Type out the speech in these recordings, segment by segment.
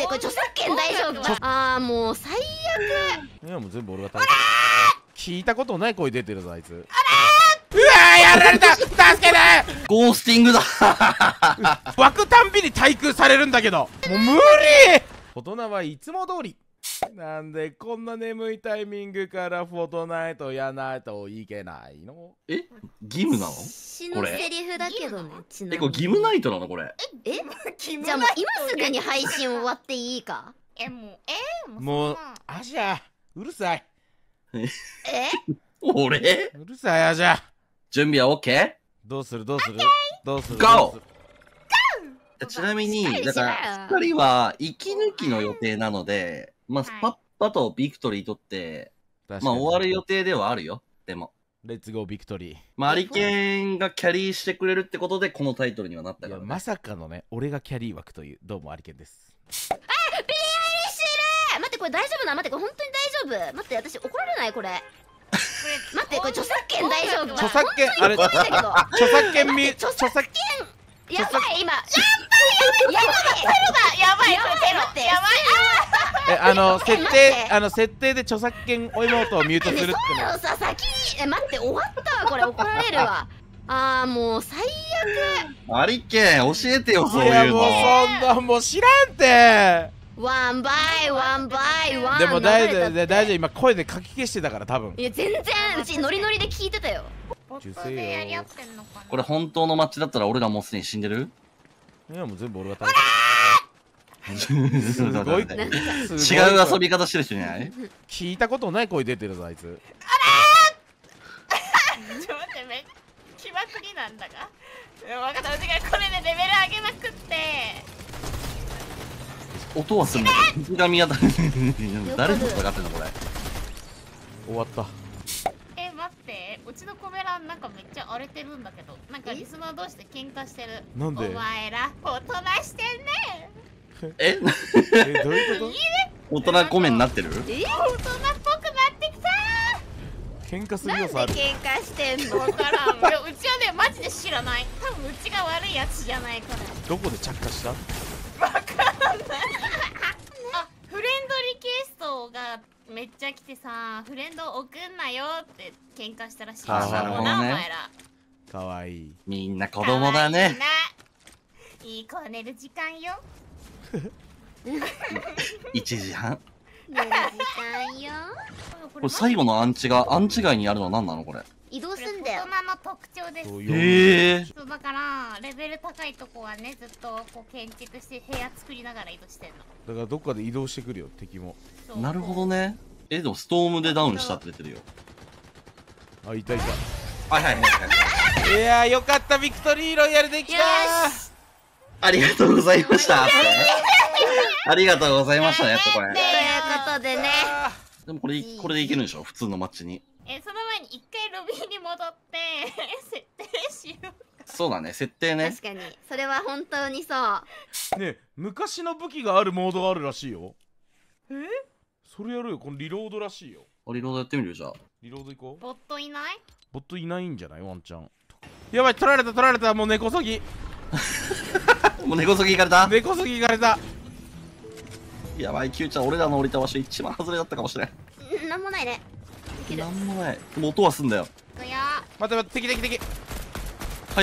これ著作権大丈夫？ああもう最悪。 いやもう全部俺が食べた。聞いたことない声出てるぞあいつ。うわーやられた、助けて。 ゴースティングだ湧くたんびに対空されるんだけどもう無理。大人はいつも通り。なんでこんな眠いタイミングからフォトナイトやないといけないの？ え、義務なの？ 詩のセリフだけどね。ちなみにこれ義務ナイトなのこれ？ じゃあもう今すぐに配信終わっていいか？ もうあじゃうるさい。 俺？ うるさいあじゃ。 準備は OK？ どうするゴー！ちなみに、だから2人は息抜きの予定なので、まあ、パッパとビクトリー取って、まあ、終わる予定ではあるよ。でも。 レッツゴービクトリー。 まあ、アリケンがキャリーしてくれるってことで、このタイトルにはなったから、ね。 まさかのね、俺がキャリー枠という。どうもアリケンです。 ビリアリシル！待って、これ大丈夫な？待って、これ本当に大丈夫？待って、私怒られないこれ。待って、これ著作権大丈夫？ 著作権、あれ、著作権著作権。 やばい、今。やばい、 設定で著作権お妹をミュートするってのさ、先に待って、終わったわ、これ怒られるわ。あーもう最悪。 アリケン教えてよ、そういうの。 いやもうそんなもう知らんて。 ワンバイワンバイワン。 でも大丈夫、今声でかき消してたから多分。 いや全然うちノリノリで聞いてたよ。 受精よ。 これ本当のマッチだったら俺らもうすでに死んでる？ いやもう全部俺が食べた。すごい違う遊び方してる人じゃない？ 聞いたことない声出てるぞあいつ。 ちょっと待って、気まくりなんだが。分かった、うちがこれでレベル上げまくって。 音はするんだけど、水が見当たる。誰のことがってんのこれ。 終わった。 待って、うちのコメ欄なんかめっちゃ荒れてるんだけど、なんかリスナー同士で喧嘩してる。 なんで？ お前ら大人してんね。 どういうこと？ 大人コメになってる？ 大人っぽくなってきた。 喧嘩する要素ある。 喧嘩してんの？ わからん。いや、うちはね、マジで知らない。多分うちが悪いやつじゃないから。 どこで着火した？ わからない。あ、フレンドリクエストがめっちゃ来てさ、フレンド送んなよって喧嘩したらしい。 なるほどね。 お前ら。 かわいい。 みんな子供だね。 いい子寝る時間よ。 1時半。 寝る時間よ。 これ最後のアンチ街にあるのは何なのこれ？ 移動すんだよ。 大人の特徴です。 へえ。 そうだからレベル高いとこはね、ずっとこう建築して部屋作りながら移動してんの。 だからどっかで移動してくるよ敵も。 なるほどね。でもストームでダウンしたって出てるよ。 あ、いたいた。 はいはいはいはい。 いやーよかった、ビクトリーロイヤルできたー。 ありがとうございましたありがとうございましたね、やっとこれ。 ということでね。 でもこれでいけるんでしょ、普通のマッチに。 その前に一回ロビーに戻って設定しよう。 そうだね、設定ね。 確かにそれは本当にそう。 ねえ、昔の武器があるモードがあるらしいよ。それやるよ、このリロードらしいよ。 リロードやってみるよ、じゃあ。 リロード行こう。 ボットいない？ ボットいないんじゃない？ワンチャン。やばい、取られた、もう根こそぎ。 もう根こそぎ行かれた。 根こそぎ行かれた。 やばい、キューちゃん、俺らの降りた場所一番外れだったかもしれん。 なんもないね。 なんもない。でも音はすんだよ。 待って、敵。 はい。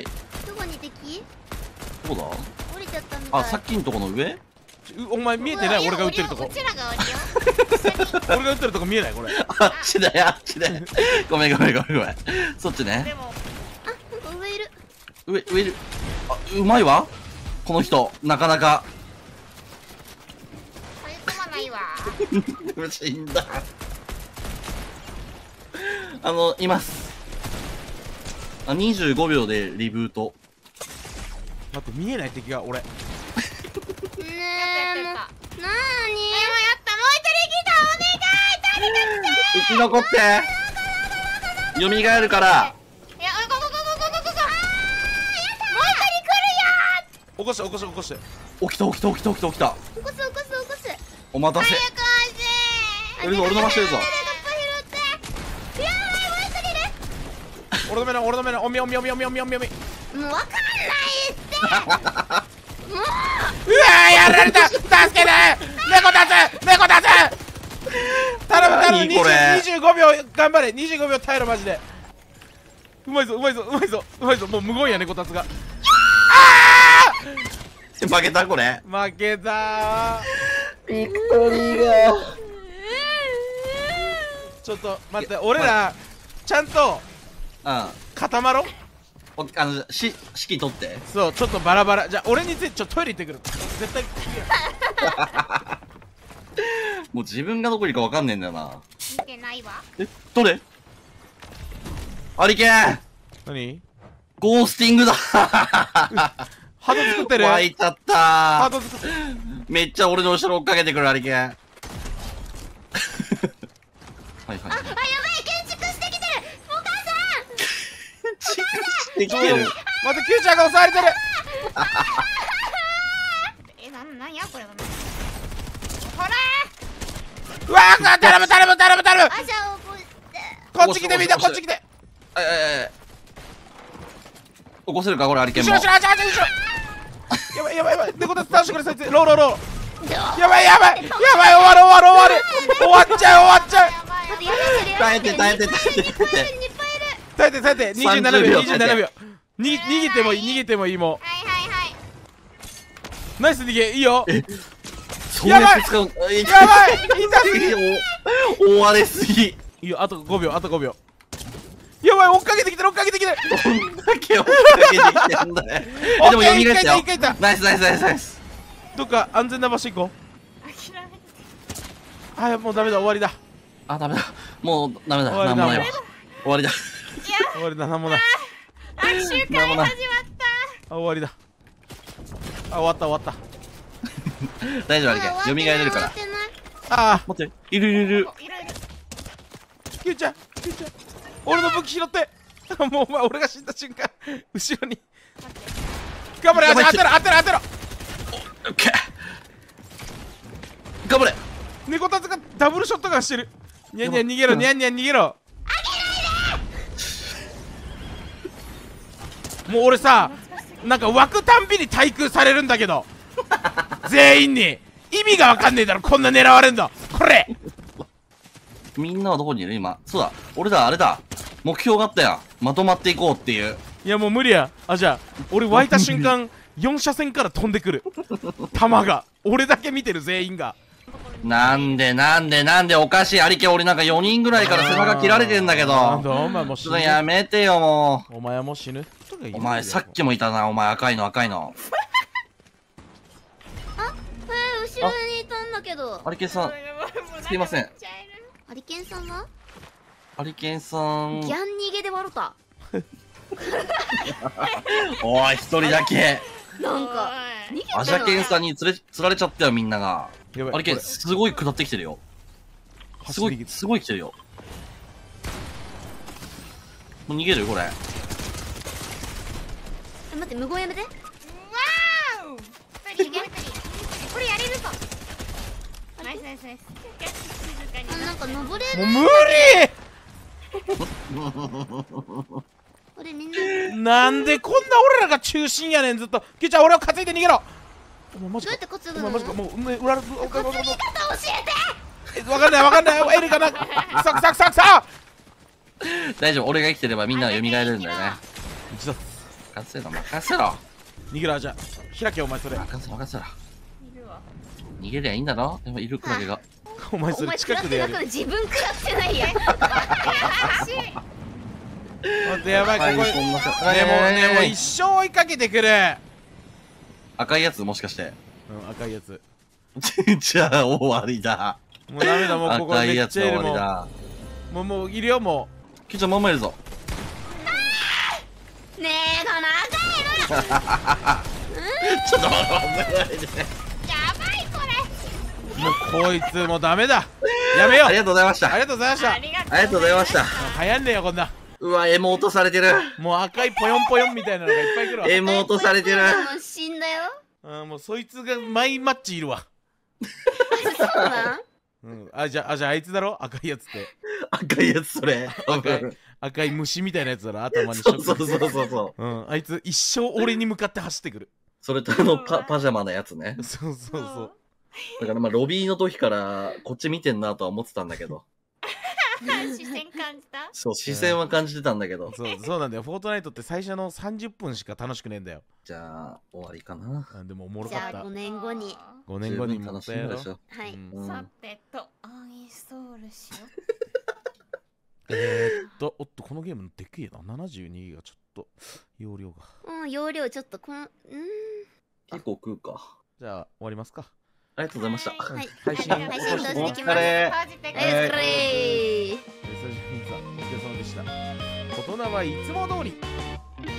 どこに敵？ どこだ？ 降りちゃったみたい。 あ、さっきのとこの上？ お前見えてない？俺が撃ってるとこ。 うちらが降りよ。 俺が撃ってるとこ見えない？これ。 あっちだよ、あっちだよ。ごめん。そっちね。 でも、 あ、上いる。 上いる。あ、うまいわ。この人、なかなか。 追い込まないわ。 でも死んだ。います。25秒でリブート。 待って、見えない敵が俺。 ねえ、 やった。 なーに？ もうやった。もう一人来た。お願い。誰か来て。 生き残って。蘇るから。 いや、ご。もう一人来るよ。 起こして。 起きた。 起こす。 お待たせ。俺の回してるぞ。 俺の目のおみ。 もうわかんないって。 うわーやられた、助けて猫出せ頼む頼む何これ 25秒頑張れ25秒耐えろマジでうまいぞうまいぞうまいぞうまいぞもう無言や猫たつが負けたこれ。 負けたビクトリーが。 ちょっと待って俺らちゃんとうん。 固まろう指揮取って。 そうちょっとバラバラじゃあ俺についてちょっとトイレ行ってくる絶対もう自分がどこにいるかわかんねえんだよな。 見てないわ。 どれアリケン何ゴースティングだハート作ってる湧いちゃったハート作ってるめっちゃ俺の後ろ追っかけてくるアリケンはいはい。 あ、やばい、建築してきてる。お母できてる。 待ってキューちゃんが襲われてるなんやこれ。ほらうわー頼む頼む頼む頼むさん。あ、じゃあ、 こっち来てみんなこっち来て起こせるかこれアリケンも。 後ろ後ろ後ろ後ろやばいやばいやばい猫たつ倒してくれそいつローローローやばいやばいやばい終わる終わる終わる終わっちゃう終わっちゃう待って、やばい、 耐えて耐えて耐えて耐えて。 耐えて耐えて27 30 秒秒 27秒逃げてもいい逃げてもいいもはいはいはい。 うナイス逃げいいよそうやって使う。 やばい痛すぎ大荒れすぎ。 いいよあと5秒あと5秒やばい追っかけてきてる追っかけてきてるどんだけ追っかけてきてんだよ。でも蘇ったよ一回いった。 ナイスナイスナイスナイス。 どっか安全な場所行こう諦めて。 あやもうダメだ終わりだあ、ダメだ。もうダメだ。 終わりだなんもないわ。終わりだ。 終わりだなんもない握手会なんもない始まった。 あ終わりだあ終わった終わった大丈夫アリケン。蘇れるから。 終わってない。 ああ待って、いるいるいる。 いろいろ。 キューちゃんキューちゃん俺の武器拾ってもうお前俺が死んだ瞬間後ろに頑張れ当てろ当てろ当てろオッケー。頑張れ。 猫たつがダブルショットガンしてるニャンニャン逃げろニャンニャン逃げろもう俺さなんか湧くたんびに対空されるんだけど全員に意味がわかんねえだろこんな狙われんのこれみんなはどこにいる今。そうだ。俺だ、あれだ。目標があったよ。まとまっていこうっていう。 いやもう無理やあじゃあ俺湧いた瞬間4車線から飛んでくる弾が俺だけ見てる全員がなんでおかしい。アリケン俺なんか4人ぐらいから背中切られてんだけど。 なんだお前もう死ぬちょっとやめてよもお前はもう死ぬう。お前さっきもいたな。お前赤いの赤いの。 後ろにいたんだけど。 アリケンさん、すいません。 アリケンさんはアリケンさん。 ギャン逃げで笑った。 おい、一人だけ。 なんか逃げたアジャケンさんに釣られちゃったよ、みんなが。 やばいアリケン、すごい下ってきてるよ。すごい来てるよ。もう逃げるこれ。 待って無言やめて。 わーお。これやれるぞ。ナイスナイスナイス。静かに。 なんか登れる。 もう無これみんな理なんでこんな俺らが中心やねんずっとキューちゃん俺を担いで逃げろお前マジかどうやって担ぐの？ お前マジかもう裏担ぎ方教えて。 わかんないわかんないエリかなさ大丈夫、俺が生きてればみんなが蘇れるんだよね。 一度任せろ、任せろ。 逃げろじゃあ開けお前それ任せろ、任せろ。 いるわ。 逃げりゃいいんだろ。でもいるクラゲが。 お前それお前食らってなく近くでやるて自分食らってないやん。 待ってやばいここそんなねもう一生追いかけてくる赤いやつもしかして。 赤いやつじゃあ終わりだ。 もうダメだもうここ赤いめやつ終っちゃいるもわりだ。 もういるよもキューちゃんまんまいるぞ。 ねえこの赤いちょっと待って。 やばいこれ。 うもうこいつもうダメだやめようありがとうございました。 ありがとうございましたありがとう。 ありがとうございました。 流行んねえよこんなうわ、エモートされてる。 もう赤いポヨンポヨンみたいなのがいっぱい来るわエモートされてる。 もう死んだよ。 もうそいつがマイマッチいるわそうなん？ じゃああいつだろ赤いやつって赤いやつそれ。 赤い虫みたいなやつだろ頭にそうそう。 あいつ一生俺に向かって走ってくるそれとパジャマのやつね。 そうだからまあロビーの時からこっち見てんなとは思ってたんだけど。 視線感じた？ そう、視線は感じてたんだけど。 そうなんだよ。フォートナイトって最初の30分しか楽しくねえんだよ。 じゃあ、終わりかな。 でもおもろじゃあかった。 5年後に。 5年後に楽しまたやろう。 みでしょ。 はい、 さてとアンインストールしよおっと、このゲームでっけえな。72ギガちょっと容量が。 容量ちょっと結構食うか。 じゃあ終わりますか。 ありがとうございました。 はい配信配信としてきます。 お疲れう。閉じてくお疲れー。 お疲れ様でした。大人はいつも通り。